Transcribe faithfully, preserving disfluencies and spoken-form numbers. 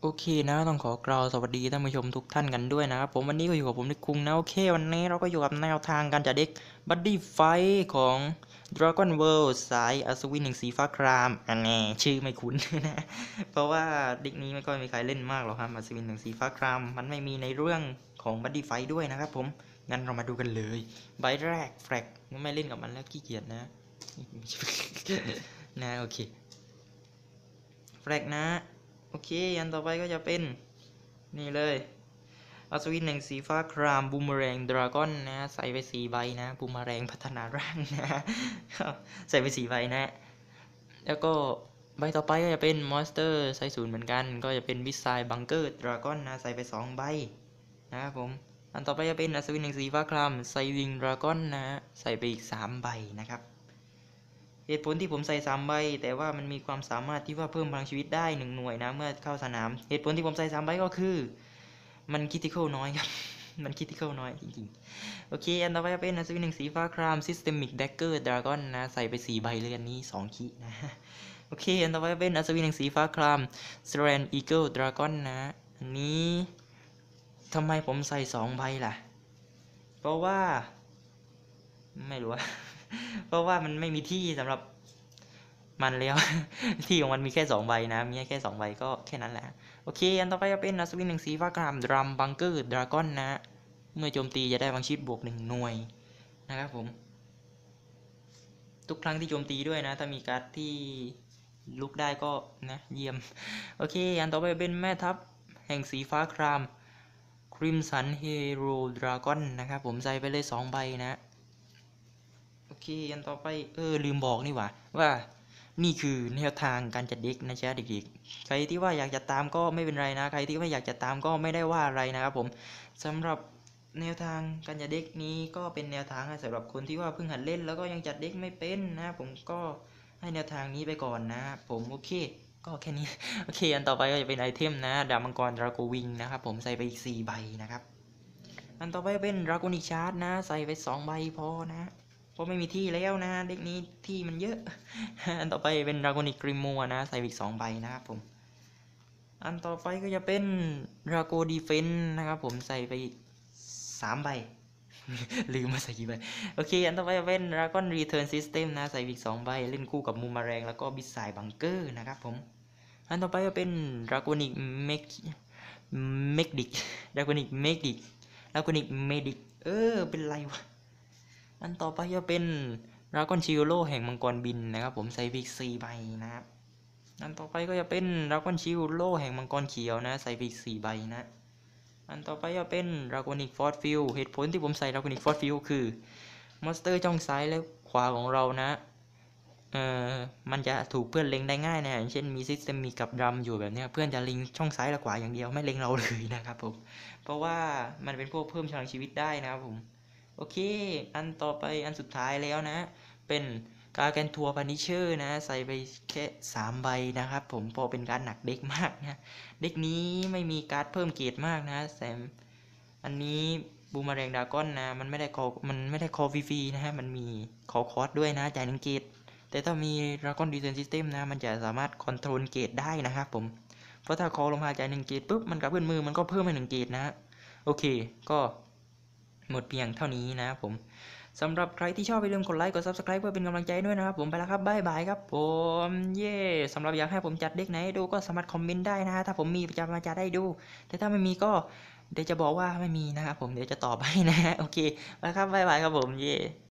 โอเคนะต้องขอกล่าวสวัสดีท่านผู้ชมทุกท่านกันด้วยนะครับผมวันนี้ก็อยู่กับผมนิคุงนะโอเควันนี้เราก็อยู่กับแนวทางการจัดเด็กบัดดี้ไฟของ Dragon World สายอัศวินแห่งสีฟ้าครามอันแน่ชื่อไม่คุ้นนะเพราะว่าเด็กนี้ไม่ค่อยมีใครเล่นมากหรอกครับอัศวินแห่งสีฟ้าครามมันไม่มีในเรื่องของบัดดี้ไฟด้วยนะครับผมงั้นเรามาดูกันเลยใบแรกแฟลกไม่เล่นกับมันแล้วขี้เกียจนะนะโอเคแฟลกนะโอเคอันต่อไปก็จะเป็นนี่เลยอัศวินแห่งสีฟ้าครามบูมเมอแรงดราก้อนนะใส่ไปสี่ใบนะบูมเมอแรงพัฒนาร่างนะใส่ไปสี่ใบนะแล้วก็ใบต่อไปก็จะเป็นมอนสเตอร์ใส่ศูนย์เหมือนกันก็จะเป็นวิสัยบังเกอร์ดราก้อนนะใส่ไปสองใบนะครับผมอันต่อไปจะเป็นอัศวินแห่งสีฟ้าครามไซวิงดราก้อนนะใส่ไปอีกสามใบนะครับเหตุผลที่ผมใส่สามใบแต่ว่ามันมีความสามารถที่ว่าเพิ่มพลังชีวิตได้หนึ่งหน่วยนะเมื่อเข้าสนามเหตุผลที่ผมใส่สามใบก็คือมันคิติคอลน้อยครับ มันคิติคอลน้อยจริงๆโอเคอันต่อไปเป็นอัศวินแห่งสีฟ้าครามซิสเตมิกแดกเกอร์ดราก้อนนะใส่ไปสี่ใบเลยอันนี้สองคินะโอเคอันต่อไปเป็นอัศวินแห่งสีฟ้าครามสแตรนอีเกิลดราก้อนนะอันนี้ทำไมผมใส่สองใบล่ะเพราะว่าไม่รู้ เพราะว่ามันไม่มีที่สำหรับมันแล้ว ที่ของมันมีแค่สองใบนะมีแค่สองใบก็แค่นั้นแหละโอเคอันต่อไปจะเป็นอัศวินหนึ่งสีฟ้ากรามดรัมบังเกอร์ดราก้อนนะเมื่อโจมตีจะได้พลังชีวิตบวกหนึ่งหน่วยนะครับผมทุกครั้งที่โจมตีด้วยนะถ้ามีการ์ดที่ลุกได้ก็นะเยี่ยมโอเคอันต่อไปเป็นแม่ทัพแห่งสีฟ้าครามคริมสันเฮโร่ดราก้อนนะครับผมใส่ไปเลยสองใบนะโอเคอันต่อไปเออลืมบอกนี่หว่าว่านี่คือแนวทางการจัดเด็กนะจ๊ะเด็กๆใครที่ว่าอยากจะตามก็ไม่เป็นไรนะใครที่ไม่อยากจะตามก็ไม่ได้ว่าอะไรนะครับผมสำหรับแนวทางการจัดเด็กนี้ก็เป็นแนวทางสำหรับคนที่ว่าเพิ่งหัดเล่นแล้วก็ยังจัดเด็กไม่เป็นนะผมก็ให้แนวทางนี้ไปก่อนนะผมโอเคก็แค่นี้โอเคอันต่อไปก็จะเป็นไอเทมนะดาบมังกรดราโกวิงนะครับผมใส่ไปอีกสี่ใบนะครับอันต่อไปเป็นดราโกนิกชาร์ดนะใส่ไปสองใบพอนะเพราะไม่มีที่แล้วนะเด็กนี้ที่มันเยอะ อันต่อไปเป็นดราโกนิกกริมัวนะใส่อีกสองใบนะครับผมอันต่อไปก็จะเป็นดราโกดีเฟนนะครับผมใส่ไปอีกสามใบ ลืมมาใส่กี่ใบโอเคอันต่อไปจะเป็นดราก้อนรีเทิร์นซิสเต็มนะใส่อีกสองใบเล่นคู่กับมูมาแรงแล้วก็บิสไซบังเกอร์นะครับผมอันต่อไปจะเป็นดราโกนิกเมกเมกดิกดราโกนิกเมกดิกดราโกนิกเมดิกเออเป็นไรวะอันต่อไปจะเป็นดราก้อนชิโร่แห่งมังกรบินนะครับผมใส่อีกสี่ใบนะครับอันต่อไปก็จะเป็นดราก้อนชิโร่แห่งมังกรเขียวนะใส่อีกสี่ใบนะอันต่อไปจะเป็นดราโกนิกฟอร์สฟิลเหตุผลที่ผมใส่ดราโกนิกฟอร์สฟิลคือมอนสเตอร์จ้องซ้ายและขวาของเรานะเอ่อมันจะถูกเพื่อนเล็งได้ง่ายนะอย่างเช่นมีซิสเต็มมีกับดัมอยู่แบบนี้เพื่อนจะเล็งช่องซ้ายและขวาอย่างเดียวไม่เล็งเราเลยนะครับผมเพราะว่ามันเป็นพวกเพิ่มพลังชีวิตได้นะครับผมโอเคอันต่อไปอันสุดท้ายแล้วนะเป็นการแกนทัวร์พานิเชอร์นะใส่ไปแค่สามใบนะครับผมพอเป็นการหนักเด็กมากนะเด็กนี้ไม่มีการ์ดเพิ่มเกรดมากนะแซมอันนี้บูมเมอแรงดราก้อนนะมันไม่ได้คอมันไม่ได้คอฟรีๆนะฮะมันมีคอคอร์สด้วยนะจ่ายหนึ่งเกรดแต่ถ้ามีดราก้อนดีเซนซิสเต็มนะมันจะสามารถคอนโทรลเกรดได้นะครับผมเพราะถ้าคอลงมาจ่ายหนึ่งเกรดปุ๊บมันกับเพื่อนมือมันก็เพิ่มให้หนึ่งเกรดนะโอเคก็หมดเพียงเท่านี้นะผมสำหรับใครที่ชอบอย่าลืมกดไลค์กด ซับสไครบ์ เพื่อเป็นกำลังใจด้วยนะครับผมไปแล้วครับบ๊ายบายครับผมเย่สำหรับอยากให้ผมจัดเด็กไหนดูก็สามารถคอมเมนต์ได้นะถ้าผมมีจะมาจัดได้ดูแต่ถ้าไม่มีก็เดี๋ยวจะบอกว่าไม่มีนะครับผมเดี๋ยวจะตอบให้นะโอเคไปครับบ๊ายบายครับผมเย่